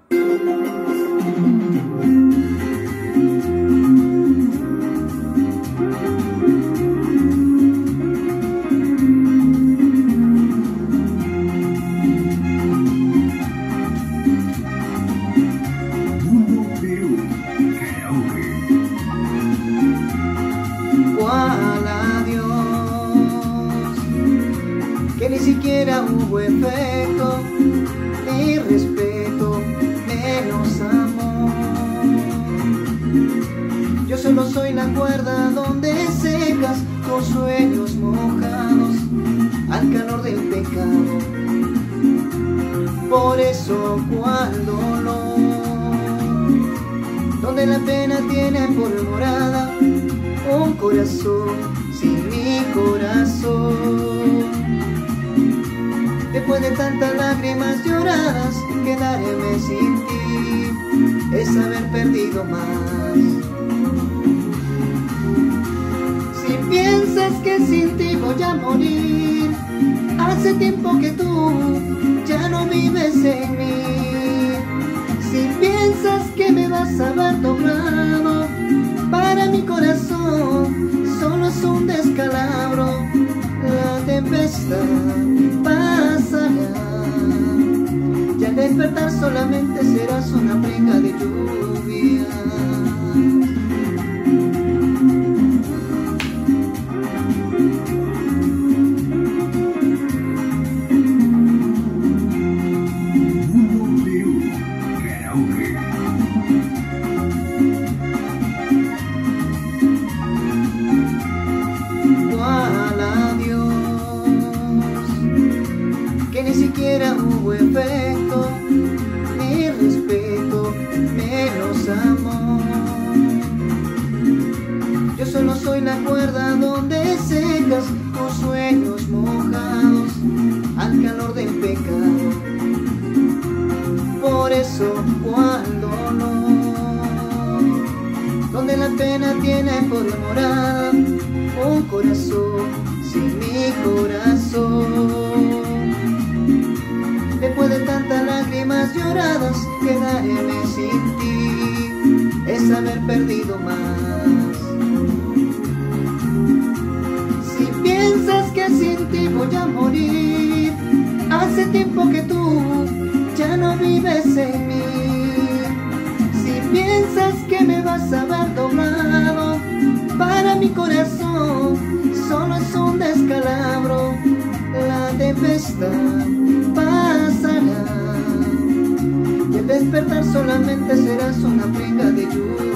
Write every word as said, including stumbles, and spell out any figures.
¿Cuál adiós? Que ni siquiera hubo efecto, ni respeto, menos amor. Yo solo soy la cuerda donde secas tus sueños mojados al calor del pecado. Por eso, ¿cuál dolor? Donde la pena tiene por morada un corazón sin mi corazón. Después de tantas lágrimas lloradas, quedarme sin ti es haber perdido más. Si piensas que sin ti voy a morir, hace tiempo que tú ya no vives en mí. Si piensas que me vas a ver doblado, para mi corazón solo es un descalabro. La tempestad pasará y al despertar solamente serás una brinca de lluvia. ¿Cuál adiós? Que ni siquiera hubo efecto, ni respeto, menos amor. Yo solo soy la cuerda donde secas tus sueños mojados al calor del pecado. Por eso, ¿cuál dolor? Donde la pena tiene por morada un corazón sin mi corazón. Después de tantas lágrimas lloradas, quedarme sin ti es haber perdido más. Si piensas que sin ti voy a morir, hace tiempo que tú ya no vives en mí. Si piensas que me vas a ver doblado, para mi corazón solo es un descalabro. La tempestad pasará y al despertar solamente serás una brinca de lluvia.